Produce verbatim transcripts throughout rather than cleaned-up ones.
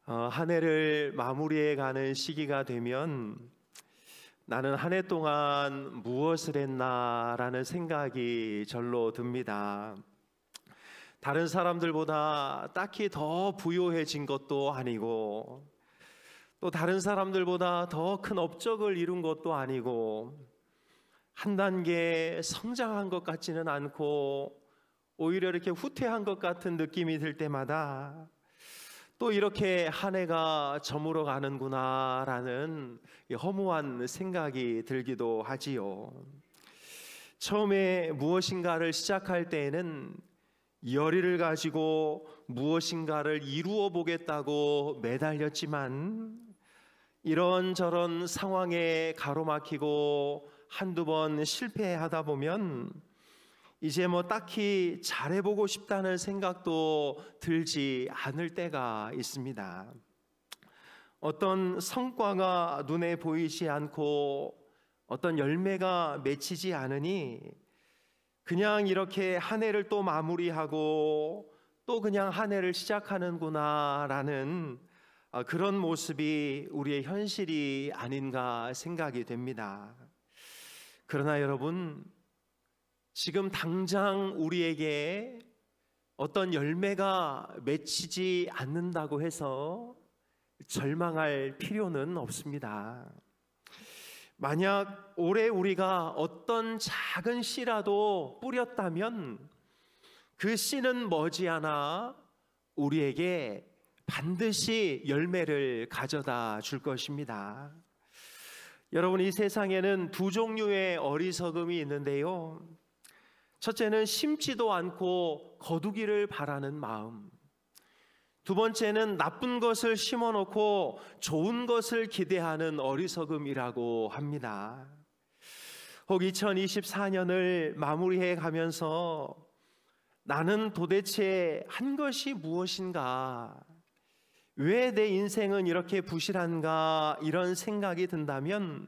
어, 한 해를 마무리해 가는 시기가 되면 나는 한 해 동안 무엇을 했나라는 생각이 절로 듭니다. 다른 사람들보다 딱히 더 부유해진 것도 아니고 또 다른 사람들보다 더 큰 업적을 이룬 것도 아니고 한 단계 성장한 것 같지는 않고 오히려 이렇게 후퇴한 것 같은 느낌이 들 때마다 또 이렇게 한 해가 저물어 가는구나 라는 허무한 생각이 들기도 하지요. 처음에 무엇인가를 시작할 때에는 열의를 가지고 무엇인가를 이루어 보겠다고 매달렸지만 이런저런 상황에 가로막히고 한두 번 실패하다 보면 이제 뭐 딱히 잘해보고 싶다는 생각도 들지 않을 때가 있습니다. 어떤 성과가 눈에 보이지 않고 어떤 열매가 맺히지 않으니 그냥 이렇게 한 해를 또 마무리하고 또 그냥 한 해를 시작하는구나 라는 그런 모습이 우리의 현실이 아닌가 생각이 됩니다. 그러나 여러분, 지금 당장 우리에게 어떤 열매가 맺히지 않는다고 해서 절망할 필요는 없습니다. 만약 올해 우리가 어떤 작은 씨라도 뿌렸다면 그 씨는 머지않아 우리에게 반드시 열매를 가져다 줄 것입니다. 여러분, 이 세상에는 두 종류의 어리석음이 있는데요. 첫째는 심지도 않고 거두기를 바라는 마음. 두 번째는 나쁜 것을 심어놓고 좋은 것을 기대하는 어리석음이라고 합니다. 혹 이천이십사 년을 마무리해 가면서 나는 도대체 한 것이 무엇인가? 왜 내 인생은 이렇게 부실한가? 이런 생각이 든다면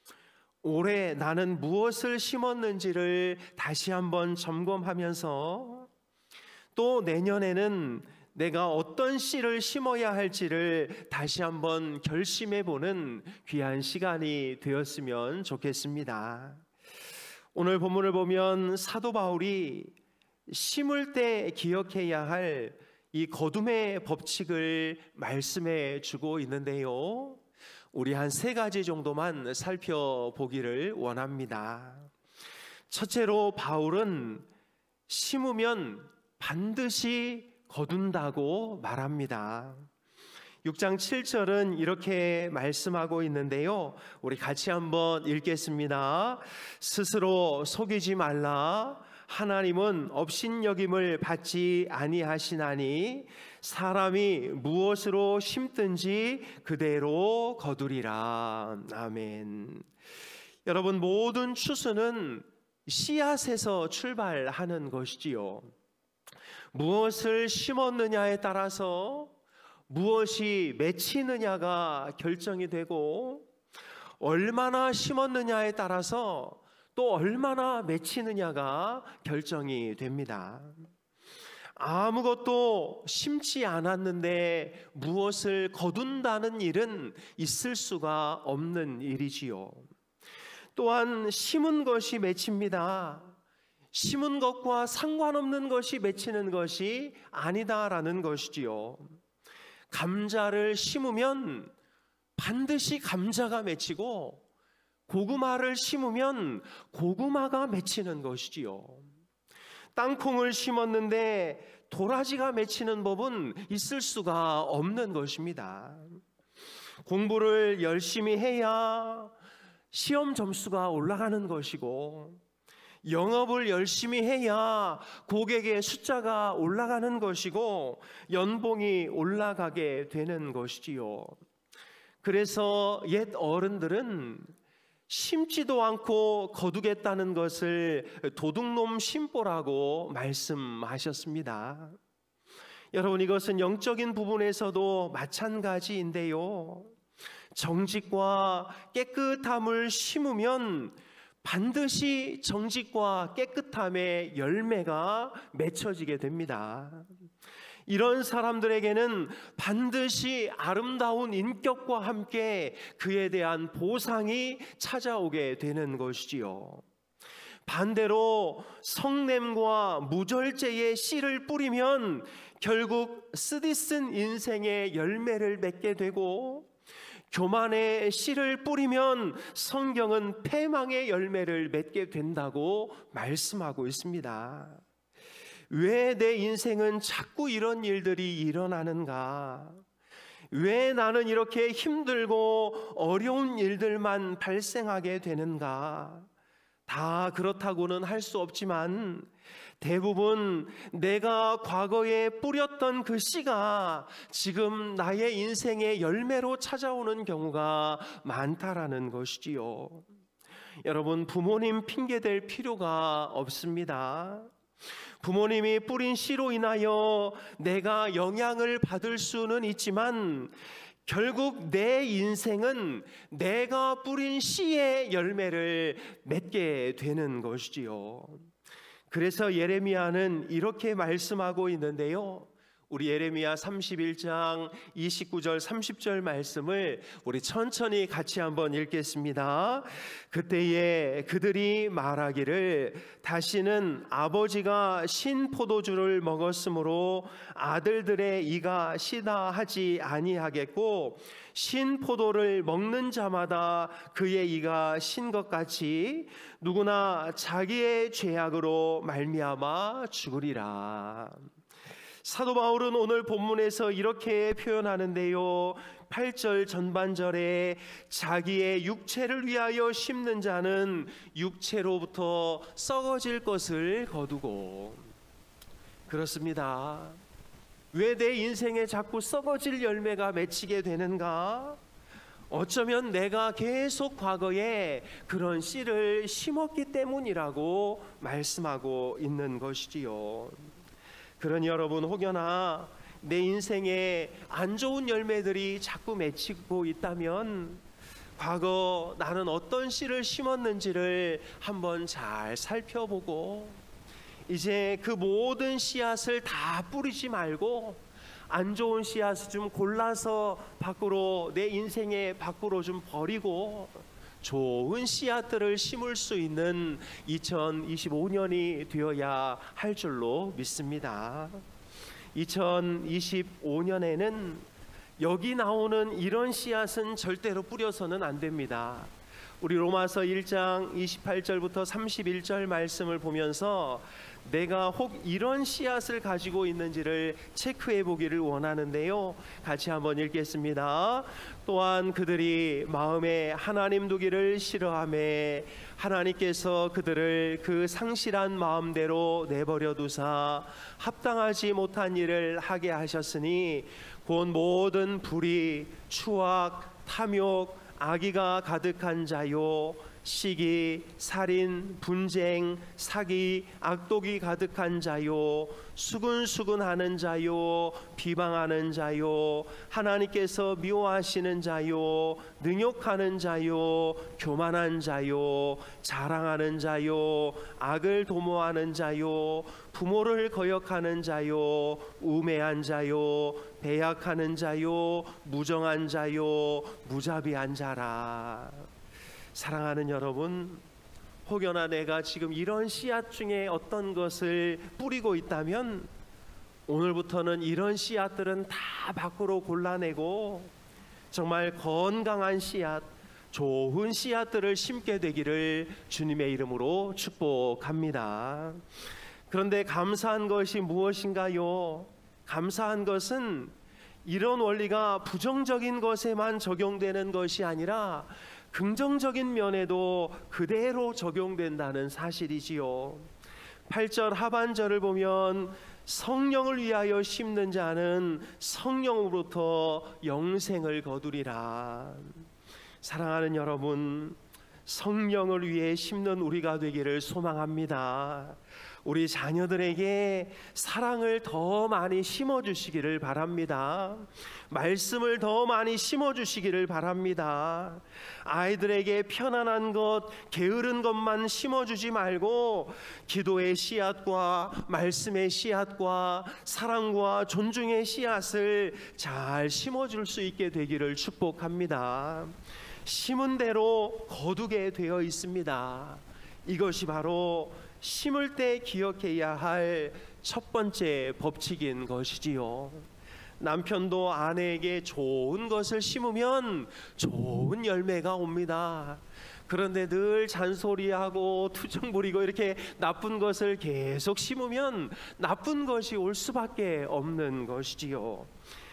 올해 나는 무엇을 심었는지를 다시 한번 점검하면서 또 내년에는 내가 어떤 씨를 심어야 할지를 다시 한번 결심해 보는 귀한 시간이 되었으면 좋겠습니다. 오늘 본문을 보면 사도 바울이 심을 때 기억해야 할 이 거둠의 법칙을 말씀해 주고 있는데요. 우리 한 세 가지 정도만 살펴보기를 원합니다. 첫째로 바울은 심으면 반드시 거둔다고 말합니다. 육 장 칠 절은 이렇게 말씀하고 있는데요. 우리 같이 한번 읽겠습니다. 스스로 속이지 말라. 하나님은 업신여김을 받지 아니하시나니 사람이 무엇으로 심든지 그대로 거두리라. 아멘. 여러분, 모든 추수는 씨앗에서 출발하는 것이지요. 무엇을 심었느냐에 따라서 무엇이 맺히느냐가 결정이 되고 얼마나 심었느냐에 따라서 또 얼마나 맺히느냐가 결정이 됩니다. 아무것도 심지 않았는데 무엇을 거둔다는 일은 있을 수가 없는 일이지요. 또한 심은 것이 맺힙니다. 심은 것과 상관없는 것이 맺히는 것이 아니다라는 것이지요. 감자를 심으면 반드시 감자가 맺히고 고구마를 심으면 고구마가 맺히는 것이지요. 땅콩을 심었는데 도라지가 맺히는 법은 있을 수가 없는 것입니다. 공부를 열심히 해야 시험 점수가 올라가는 것이고 영업을 열심히 해야 고객의 숫자가 올라가는 것이고 연봉이 올라가게 되는 것이지요. 그래서 옛 어른들은 심지도 않고 거두겠다는 것을 도둑놈 심보라고 말씀하셨습니다. 여러분, 이것은 영적인 부분에서도 마찬가지인데요. 정직과 깨끗함을 심으면 반드시 정직과 깨끗함의 열매가 맺혀지게 됩니다. 이런 사람들에게는 반드시 아름다운 인격과 함께 그에 대한 보상이 찾아오게 되는 것이지요. 반대로 성냄과 무절제의 씨를 뿌리면 결국 쓰디쓴 인생의 열매를 맺게 되고, 교만의 씨를 뿌리면 성경은 패망의 열매를 맺게 된다고 말씀하고 있습니다. 왜 내 인생은 자꾸 이런 일들이 일어나는가? 왜 나는 이렇게 힘들고 어려운 일들만 발생하게 되는가? 다 그렇다고는 할 수 없지만 대부분 내가 과거에 뿌렸던 그 씨가 지금 나의 인생의 열매로 찾아오는 경우가 많다라는 것이지요. 여러분, 부모님 핑계댈 필요가 없습니다. 부모님이 뿌린 씨로 인하여 내가 영향을 받을 수는 있지만 결국 내 인생은 내가 뿌린 씨의 열매를 맺게 되는 것이지요. 그래서 예레미야는 이렇게 말씀하고 있는데요. 우리 예레미야 삼십일 장 이십구 절 삼십 절 말씀을 우리 천천히 같이 한번 읽겠습니다. 그때에 그들이 말하기를 다시는 아버지가 신 포도주를 먹었으므로 아들들의 이가 시다 하지 아니하겠고, 신 포도를 먹는 자마다 그의 이가 신 것 같이 누구나 자기의 죄악으로 말미암아 죽으리라. 사도 바울은 오늘 본문에서 이렇게 표현하는데요. 팔 절 전반절에 자기의 육체를 위하여 심는 자는 육체로부터 썩어질 것을 거두고. 그렇습니다. 왜 내 인생에 자꾸 썩어질 열매가 맺히게 되는가? 어쩌면 내가 계속 과거에 그런 씨를 심었기 때문이라고 말씀하고 있는 것이지요. 그러니 여러분, 혹여나 내 인생에 안 좋은 열매들이 자꾸 맺히고 있다면 과거 나는 어떤 씨를 심었는지를 한번 잘 살펴보고 이제 그 모든 씨앗을 다 뿌리지 말고 안 좋은 씨앗을 좀 골라서 밖으로, 내 인생의 밖으로 좀 버리고 좋은 씨앗들을 심을 수 있는 이천이십오 년이 되어야 할 줄로 믿습니다. 이천이십오 년에는 여기 나오는 이런 씨앗은 절대로 뿌려서는 안 됩니다. 우리 로마서 일 장 이십팔 절부터 삼십일 절 말씀을 보면서 내가 혹 이런 씨앗을 가지고 있는지를 체크해 보기를 원하는데요. 같이 한번 읽겠습니다. 또한 그들이 마음에 하나님 두기를 싫어하매 하나님께서 그들을 그 상실한 마음대로 내버려 두사 합당하지 못한 일을 하게 하셨으니 곧 모든 불의, 추악, 탐욕, 악의가 가득한 자요, 시기, 살인, 분쟁, 사기, 악독이 가득한 자요, 수근수근하는 자요, 비방하는 자요, 하나님께서 미워하시는 자요, 능욕하는 자요, 교만한 자요, 자랑하는 자요, 악을 도모하는 자요, 부모를 거역하는 자요, 우매한 자요, 배약하는 자요, 무정한 자요, 무자비한 자라. 사랑하는 여러분, 혹여나 내가 지금 이런 씨앗 중에 어떤 것을 뿌리고 있다면 오늘부터는 이런 씨앗들은 다 밖으로 골라내고 정말 건강한 씨앗, 좋은 씨앗들을 심게 되기를 주님의 이름으로 축복합니다. 그런데 감사한 것이 무엇인가요? 감사한 것은 이런 원리가 부정적인 것에만 적용되는 것이 아니라 긍정적인 면에도 그대로 적용된다는 사실이지요. 팔 절 하반절을 보면 성령을 위하여 심는 자는 성령으로부터 영생을 거두리라. 사랑하는 여러분, 성령을 위해 심는 우리가 되기를 소망합니다. 우리 자녀들에게 사랑을 더 많이 심어주시기를 바랍니다. 말씀을 더 많이 심어주시기를 바랍니다. 아이들에게 편안한 것, 게으른 것만 심어주지 말고 기도의 씨앗과 말씀의 씨앗과 사랑과 존중의 씨앗을 잘 심어줄 수 있게 되기를 축복합니다. 심은 대로 거두게 되어 있습니다. 이것이 바로 심을 때 기억해야 할 첫 번째 법칙인 것이지요. 남편도 아내에게 좋은 것을 심으면 좋은 열매가 옵니다. 그런데 늘 잔소리하고 투정 부리고 이렇게 나쁜 것을 계속 심으면 나쁜 것이 올 수밖에 없는 것이지요.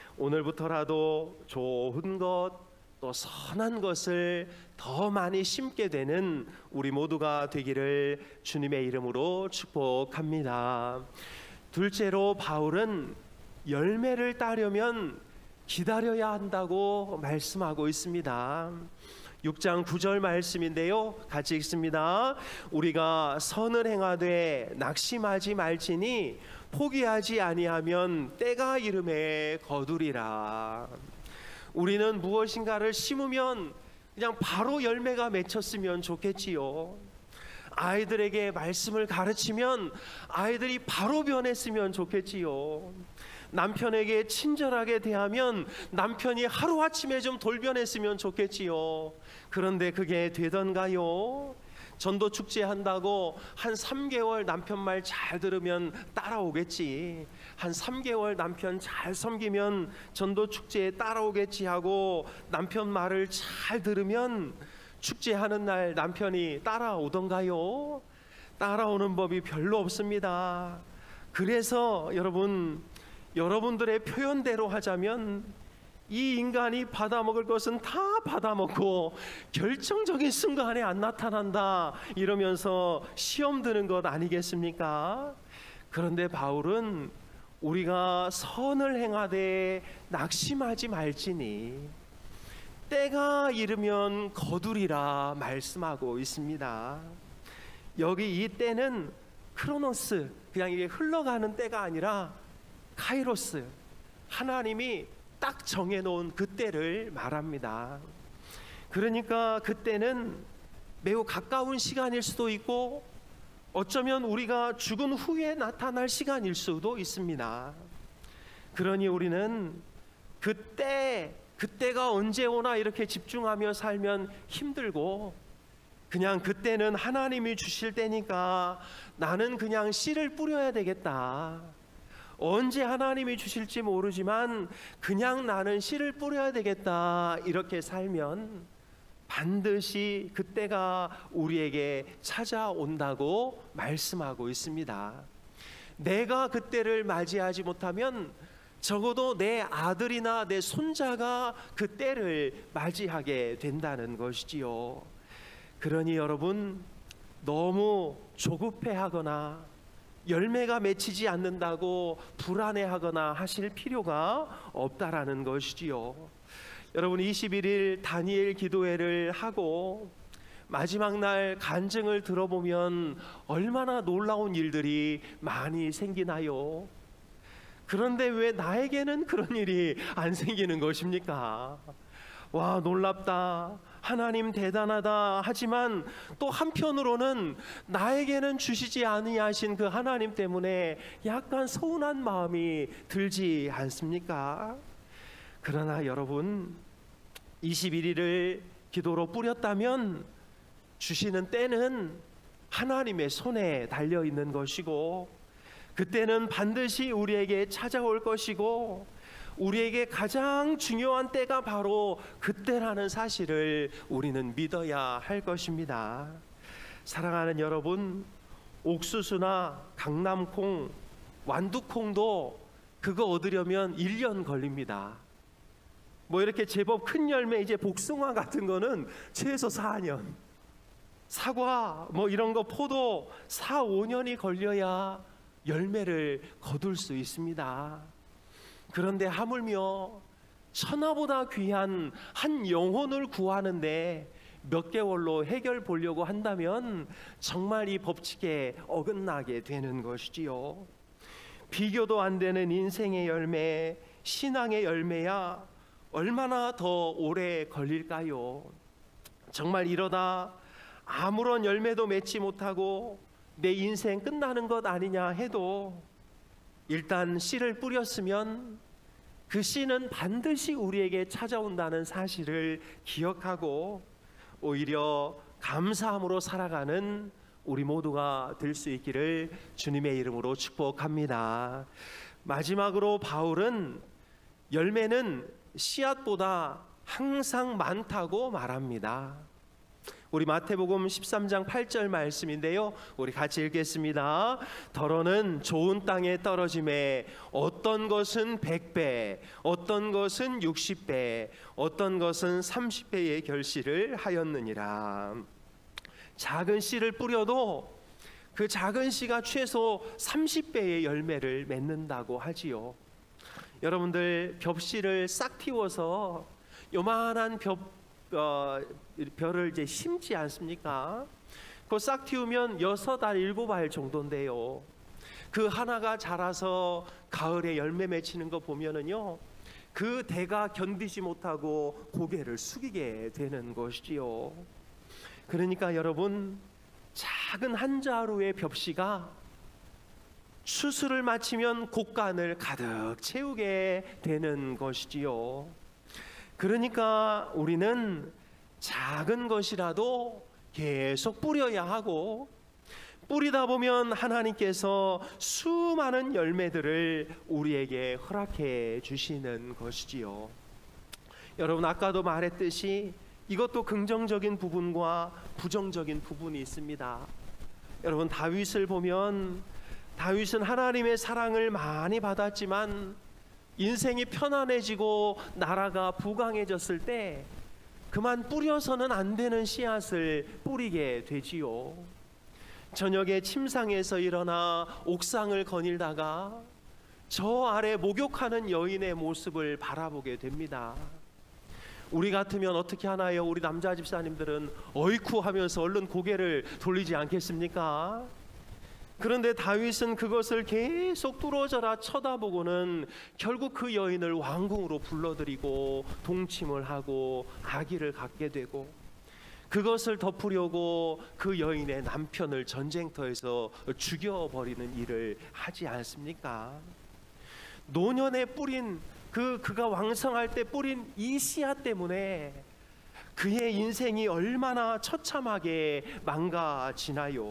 오늘부터라도 좋은 것, 또 선한 것을 더 많이 심게 되는 우리 모두가 되기를 주님의 이름으로 축복합니다. 둘째로 바울은 열매를 따려면 기다려야 한다고 말씀하고 있습니다. 육 장 구 절 말씀인데요, 같이 읽습니다. 우리가 선을 행하되 낙심하지 말지니 포기하지 아니하면 때가 이름에 거두리라. 우리는 무엇인가를 심으면 그냥 바로 열매가 맺혔으면 좋겠지요. 아이들에게 말씀을 가르치면 아이들이 바로 변했으면 좋겠지요. 남편에게 친절하게 대하면 남편이 하루아침에 좀 돌변했으면 좋겠지요. 그런데 그게 되던가요? 전도 축제 한다고 한 삼 개월 남편 말 잘 들으면 따라오겠지, 한 삼 개월 남편 잘 섬기면 전도 축제에 따라오겠지 하고 남편 말을 잘 들으면 축제하는 날 남편이 따라오던가요? 따라오는 법이 별로 없습니다. 그래서 여러분, 여러분들의 표현대로 하자면 이 인간이 받아먹을 것은 다 받아먹고 결정적인 순간에 안 나타난다 이러면서 시험 드는 것 아니겠습니까? 그런데 바울은 우리가 선을 행하되 낙심하지 말지니 때가 이르면 거두리라 말씀하고 있습니다. 여기 이 때는 크로노스, 그냥 이게 흘러가는 때가 아니라 카이로스, 하나님이 딱 정해놓은 그 때를 말합니다. 그러니까 그때는 매우 가까운 시간일 수도 있고 어쩌면 우리가 죽은 후에 나타날 시간일 수도 있습니다. 그러니 우리는 그때, 그때가 언제 오나 이렇게 집중하며 살면 힘들고, 그냥 그때는 하나님이 주실 때니까 나는 그냥 씨를 뿌려야 되겠다, 언제 하나님이 주실지 모르지만 그냥 나는 씨를 뿌려야 되겠다, 이렇게 살면 반드시 그때가 우리에게 찾아온다고 말씀하고 있습니다. 내가 그때를 맞이하지 못하면 적어도 내 아들이나 내 손자가 그때를 맞이하게 된다는 것이지요. 그러니 여러분, 너무 조급해하거나 열매가 맺히지 않는다고 불안해하거나 하실 필요가 없다라는 것이지요. 여러분, 이십일 일 다니엘 기도회를 하고 마지막 날 간증을 들어보면 얼마나 놀라운 일들이 많이 생기나요? 그런데 왜 나에게는 그런 일이 안 생기는 것입니까? 와, 놀랍다, 하나님 대단하다 하지만 또 한편으로는 나에게는 주시지 아니하신 그 하나님 때문에 약간 서운한 마음이 들지 않습니까? 그러나 여러분, 이십일 일을 기도로 뿌렸다면 주시는 때는 하나님의 손에 달려 있는 것이고, 그때는 반드시 우리에게 찾아올 것이고, 우리에게 가장 중요한 때가 바로 그때라는 사실을 우리는 믿어야 할 것입니다. 사랑하는 여러분, 옥수수나 강남콩, 완두콩도 그거 얻으려면 일 년 걸립니다. 뭐 이렇게 제법 큰 열매, 이제 복숭아 같은 거는 최소 사 년, 사과 뭐 이런 거, 포도 사, 오 년이 걸려야 열매를 거둘 수 있습니다. 그런데 하물며 천하보다 귀한 한 영혼을 구하는데 몇 개월로 해결 보려고 한다면 정말 이 법칙에 어긋나게 되는 것이지요. 비교도 안 되는 인생의 열매, 신앙의 열매야 얼마나 더 오래 걸릴까요? 정말 이러다 아무런 열매도 맺지 못하고 내 인생 끝나는 것 아니냐 해도 일단 씨를 뿌렸으면 그 씨는 반드시 우리에게 찾아온다는 사실을 기억하고 오히려 감사함으로 살아가는 우리 모두가 될 수 있기를 주님의 이름으로 축복합니다. 마지막으로 바울은 열매는 씨앗보다 항상 많다고 말합니다. 우리 마태복음 십삼 장 팔 절 말씀인데요, 우리 같이 읽겠습니다. 더러는 좋은 땅에 떨어짐에 어떤 것은 백 배, 어떤 것은 육십 배, 어떤 것은 삼십 배의 결실을 하였느니라. 작은 씨를 뿌려도 그 작은 씨가 최소 삼십 배의 열매를 맺는다고 하지요. 여러분들 벽씨를 싹 틔워서 요만한 벽 어, 벼를 이제 심지 않습니까? 그 싹 틔우면 여섯 알 일곱 알 정도인데요. 그 하나가 자라서 가을에 열매 맺히는 거 보면은요, 그 대가 견디지 못하고 고개를 숙이게 되는 것이지요. 그러니까 여러분, 작은 한 자루의 벽씨가 추수를 마치면 곡간을 가득 채우게 되는 것이지요. 그러니까 우리는 작은 것이라도 계속 뿌려야 하고, 뿌리다 보면 하나님께서 수많은 열매들을 우리에게 허락해 주시는 것이지요. 여러분, 아까도 말했듯이 이것도 긍정적인 부분과 부정적인 부분이 있습니다. 여러분, 다윗을 보면 다윗은 하나님의 사랑을 많이 받았지만 인생이 편안해지고 나라가 부강해졌을 때 그만 뿌려서는 안 되는 씨앗을 뿌리게 되지요. 저녁에 침상에서 일어나 옥상을 거닐다가 저 아래 목욕하는 여인의 모습을 바라보게 됩니다. 우리 같으면 어떻게 하나요? 우리 남자 집사님들은 어이쿠 하면서 얼른 고개를 돌리지 않겠습니까? 그런데 다윗은 그것을 계속 뚫어져라 쳐다보고는 결국 그 여인을 왕궁으로 불러들이고 동침을 하고 아기를 갖게 되고, 그것을 덮으려고 그 여인의 남편을 전쟁터에서 죽여버리는 일을 하지 않습니까? 노년에 뿌린 그 그가 왕성할 때 뿌린 이 씨앗 때문에 그의 인생이 얼마나 처참하게 망가지나요?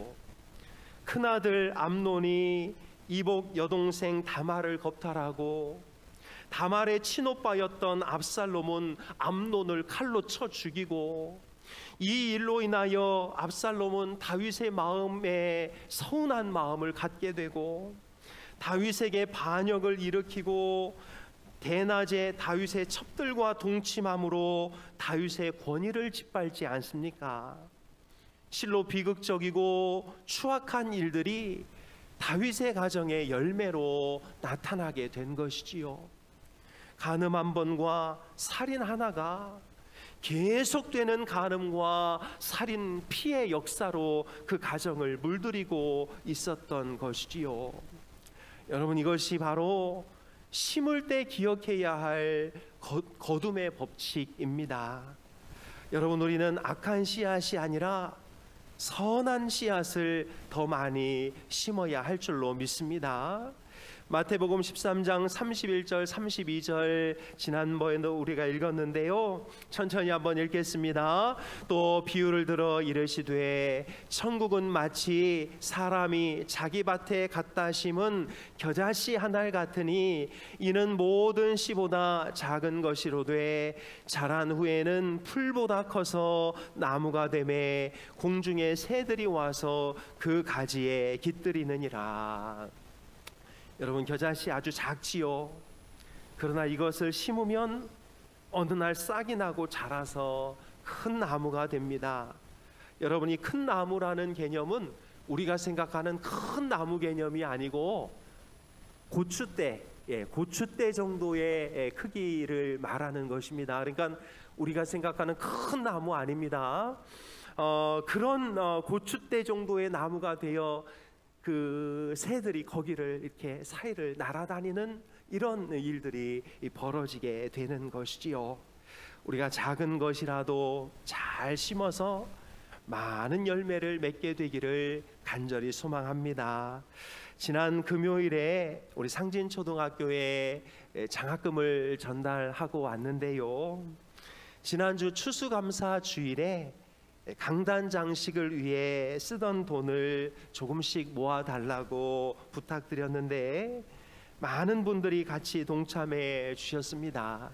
큰아들 암논이 이복 여동생 다말을 겁탈하고 다말의 친오빠였던 압살롬은 암논을 칼로 쳐 죽이고, 이 일로 인하여 압살롬은 다윗의 마음에 서운한 마음을 갖게 되고 다윗에게 반역을 일으키고 대낮에 다윗의 첩들과 동침함으로 다윗의 권위를 짓밟지 않습니까? 실로 비극적이고 추악한 일들이 다윗의 가정의 열매로 나타나게 된 것이지요. 간음 한 번과 살인 하나가 계속되는 간음과 살인 피해 역사로 그 가정을 물들이고 있었던 것이지요. 여러분, 이것이 바로 심을 때 기억해야 할 거둠의 법칙입니다. 여러분, 우리는 악한 씨앗이 아니라 선한 씨앗을 더 많이 심어야 할 줄로 믿습니다. 마태복음 십삼 장 삼십일 절 삼십이 절 지난번에도 우리가 읽었는데요, 천천히 한번 읽겠습니다. 또 비유를 들어 이르시되 천국은 마치 사람이 자기 밭에 갖다 심은 겨자씨 한 알 같으니 이는 모든 씨보다 작은 것이로되 자란 후에는 풀보다 커서 나무가 되매 공중의 새들이 와서 그 가지에 깃들이느니라. 여러분, 겨자씨 아주 작지요. 그러나 이것을 심으면 어느 날 싹이 나고 자라서 큰 나무가 됩니다. 여러분이 큰 나무라는 개념은 우리가 생각하는 큰 나무 개념이 아니고 고추대, 예, 고추대 정도의 예, 크기를 말하는 것입니다. 그러니까 우리가 생각하는 큰 나무 아닙니다. 어, 그런 어, 고추대 정도의 나무가 되어 그 새들이 거기를 이렇게 사이를 날아다니는 이런 일들이 벌어지게 되는 것이지요. 우리가 작은 것이라도 잘 심어서 많은 열매를 맺게 되기를 간절히 소망합니다. 지난 금요일에 우리 상진초등학교에 장학금을 전달하고 왔는데요. 지난주 추수감사 주일에 강단 장식을 위해 쓰던 돈을 조금씩 모아달라고 부탁드렸는데 많은 분들이 같이 동참해 주셨습니다.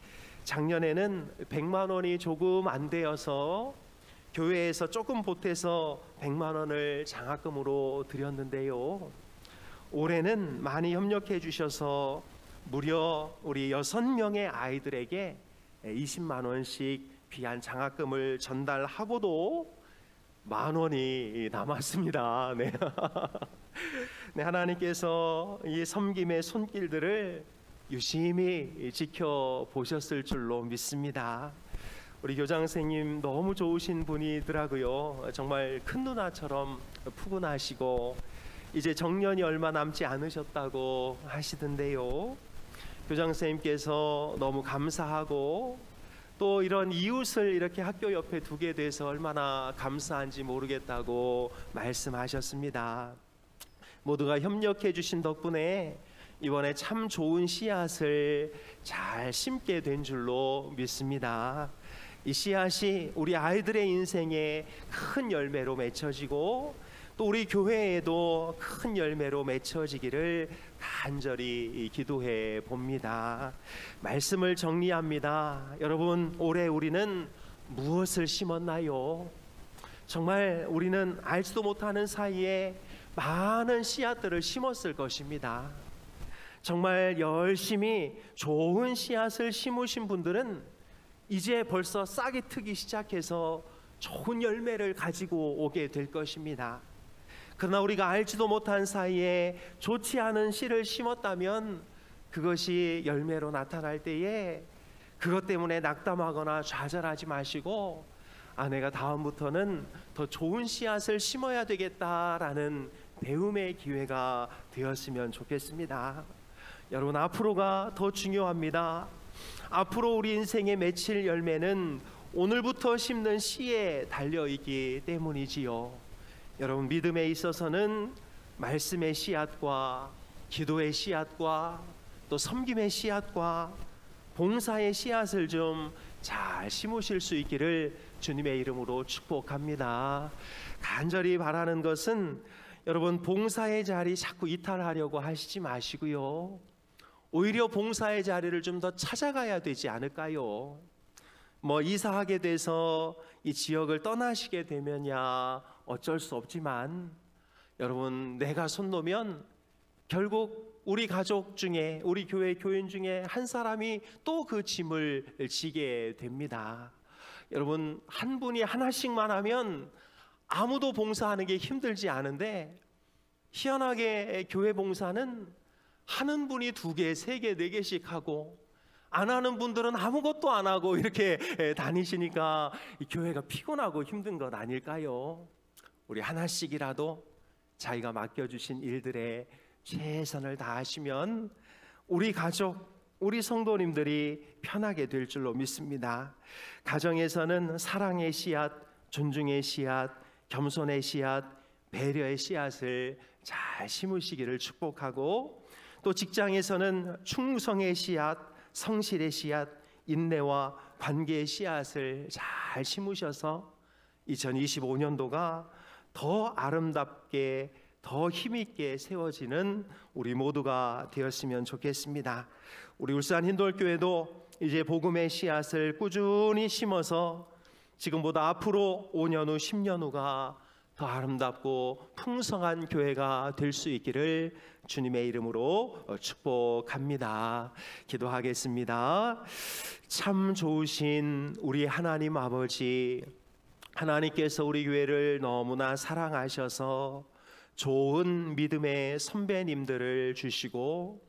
작년에는 백만 원이 조금 안 되어서 교회에서 조금 보태서 백만 원을 장학금으로 드렸는데요. 올해는 많이 협력해 주셔서 무려 우리 여섯 명의 아이들에게 이십만 원씩 귀한 장학금을 전달하고도 만 원이 남았습니다. 네. 네, 하나님께서 이 섬김의 손길들을 유심히 지켜보셨을 줄로 믿습니다. 우리 교장 선생님 너무 좋으신 분이더라고요. 정말 큰 누나처럼 푸근하시고 이제 정년이 얼마 남지 않으셨다고 하시던데요. 교장 선생님께서 너무 감사하고 또 이런 이웃을 이렇게 학교 옆에 두게 돼서 얼마나 감사한지 모르겠다고 말씀하셨습니다. 모두가 협력해 주신 덕분에 이번에 참 좋은 씨앗을 잘 심게 된 줄로 믿습니다. 이 씨앗이 우리 아이들의 인생에 큰 열매로 맺혀지고 또 우리 교회에도 큰 열매로 맺혀지기를 간절히 기도해 봅니다. 말씀을 정리합니다. 여러분, 올해 우리는 무엇을 심었나요? 정말 우리는 알지도 못하는 사이에 많은 씨앗들을 심었을 것입니다. 정말 열심히 좋은 씨앗을 심으신 분들은 이제 벌써 싹이 트기 시작해서 좋은 열매를 가지고 오게 될 것입니다. 그러나 우리가 알지도 못한 사이에 좋지 않은 씨를 심었다면 그것이 열매로 나타날 때에 그것 때문에 낙담하거나 좌절하지 마시고 아, 내가 다음부터는 더 좋은 씨앗을 심어야 되겠다라는 배움의 기회가 되었으면 좋겠습니다. 여러분, 앞으로가 더 중요합니다. 앞으로 우리 인생에 맺힐 열매는 오늘부터 심는 씨에 달려있기 때문이지요. 여러분, 믿음에 있어서는 말씀의 씨앗과 기도의 씨앗과 또 섬김의 씨앗과 봉사의 씨앗을 좀 잘 심으실 수 있기를 주님의 이름으로 축복합니다. 간절히 바라는 것은 여러분, 봉사의 자리 자꾸 이탈하려고 하시지 마시고요. 오히려 봉사의 자리를 좀 더 찾아가야 되지 않을까요? 뭐 이사하게 돼서 이 지역을 떠나시게 되면야 어쩔 수 없지만 여러분, 내가 손 놓으면 결국 우리 가족 중에 우리 교회 교인 중에 한 사람이 또 그 짐을 지게 됩니다. 여러분, 한 분이 하나씩만 하면 아무도 봉사하는 게 힘들지 않은데 희한하게 교회 봉사는 하는 분이 두 개, 세 개, 네 개씩 하고 안 하는 분들은 아무것도 안 하고 이렇게 다니시니까 이 교회가 피곤하고 힘든 것 아닐까요? 우리 하나씩이라도 자기가 맡겨주신 일들에 최선을 다하시면 우리 가족, 우리 성도님들이 편하게 될 줄로 믿습니다. 가정에서는 사랑의 씨앗, 존중의 씨앗, 겸손의 씨앗, 배려의 씨앗을 잘 심으시기를 축복하고 또 직장에서는 충성의 씨앗, 성실의 씨앗, 인내와 관계의 씨앗을 잘 심으셔서 이천이십오 년도가 더 아름답게 더 힘있게 세워지는 우리 모두가 되었으면 좋겠습니다. 우리 울산 힌돌교회도 이제 복음의 씨앗을 꾸준히 심어서 지금보다 앞으로 오 년 후, 십 년 후가 더 아름답고 풍성한 교회가 될 수 있기를 주님의 이름으로 축복합니다. 기도하겠습니다. 참 좋으신 우리 하나님 아버지, 하나님께서 우리 교회를 너무나 사랑하셔서 좋은 믿음의 선배님들을 주시고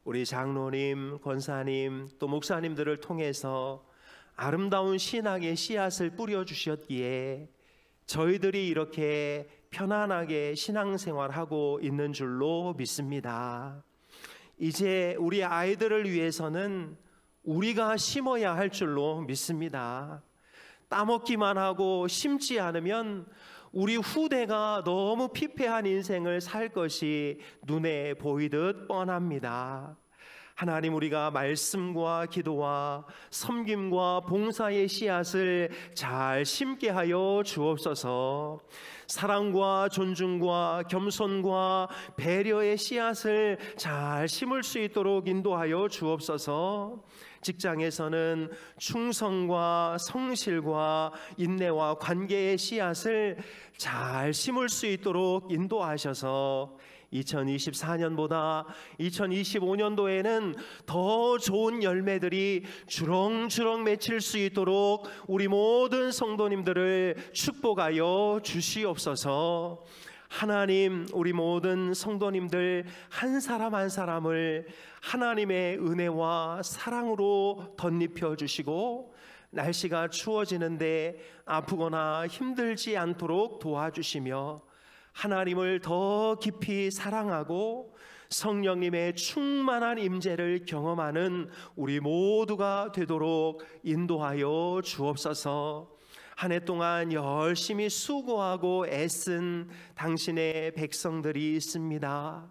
우리 장로님, 권사님, 또 목사님들을 통해서 아름다운 신앙의 씨앗을 뿌려주셨기에 저희들이 이렇게 편안하게 신앙생활하고 있는 줄로 믿습니다. 이제 우리 아이들을 위해서는 우리가 심어야 할 줄로 믿습니다. 따먹기만 하고 심지 않으면 우리 후대가 너무 피폐한 인생을 살 것이 눈에 보이듯 뻔합니다. 하나님, 우리가 말씀과 기도와 섬김과 봉사의 씨앗을 잘 심게 하여 주옵소서. 사랑과 존중과 겸손과 배려의 씨앗을 잘 심을 수 있도록 인도하여 주옵소서. 직장에서는 충성과 성실과 인내와 관계의 씨앗을 잘 심을 수 있도록 인도하셔서 이천이십사 년보다 이천이십오 년도에는 더 좋은 열매들이 주렁주렁 맺힐 수 있도록 우리 모든 성도님들을 축복하여 주시옵소서. 하나님, 우리 모든 성도님들 한 사람 한 사람을 하나님의 은혜와 사랑으로 덧입혀 주시고 날씨가 추워지는데 아프거나 힘들지 않도록 도와주시며 하나님을 더 깊이 사랑하고 성령님의 충만한 임재를 경험하는 우리 모두가 되도록 인도하여 주옵소서. 한 해 동안 열심히 수고하고 애쓴 당신의 백성들이 있습니다.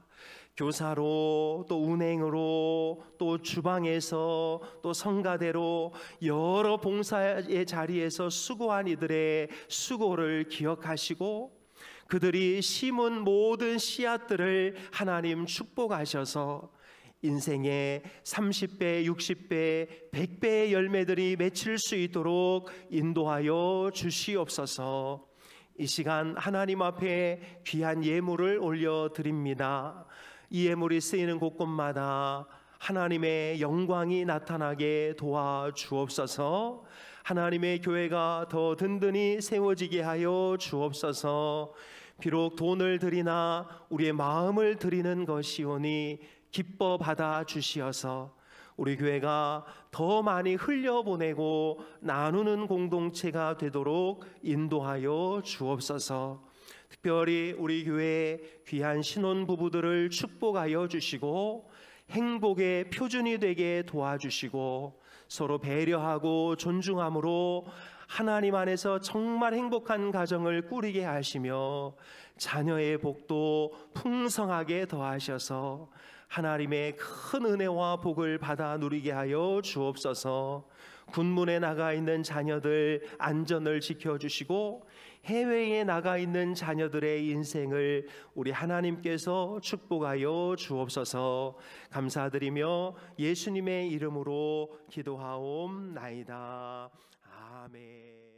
교사로, 또 운행으로, 또 주방에서, 또 성가대로 여러 봉사의 자리에서 수고한 이들의 수고를 기억하시고 그들이 심은 모든 씨앗들을 하나님 축복하셔서 인생의 삼십 배, 육십 배, 백 배의 열매들이 맺힐 수 있도록 인도하여 주시옵소서. 이 시간 하나님 앞에 귀한 예물을 올려드립니다. 이 예물이 쓰이는 곳곳마다 하나님의 영광이 나타나게 도와주옵소서. 하나님의 교회가 더 든든히 세워지게 하여 주옵소서. 비록 돈을 드리나 우리의 마음을 드리는 것이오니 기뻐 받아 주시어서 우리 교회가 더 많이 흘려보내고 나누는 공동체가 되도록 인도하여 주옵소서. 특별히 우리 교회의 귀한 신혼부부들을 축복하여 주시고 행복의 표준이 되게 도와주시고 서로 배려하고 존중함으로 하나님 안에서 정말 행복한 가정을 꾸리게 하시며 자녀의 복도 풍성하게 더하셔서 하나님의 큰 은혜와 복을 받아 누리게 하여 주옵소서. 군문에 나가 있는 자녀들 안전을 지켜주시고 해외에 나가 있는 자녀들의 인생을 우리 하나님께서 축복하여 주옵소서. 감사드리며 예수님의 이름으로 기도하옵나이다. 아멘.